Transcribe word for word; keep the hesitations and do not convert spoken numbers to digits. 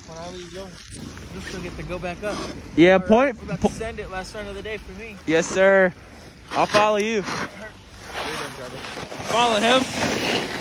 when I leave, you'll, you'll still get to go back up. Yeah, We're, point. We're about to send it last run of the day for me. Yes, sir. I'll follow you. You're done, brother. Follow him.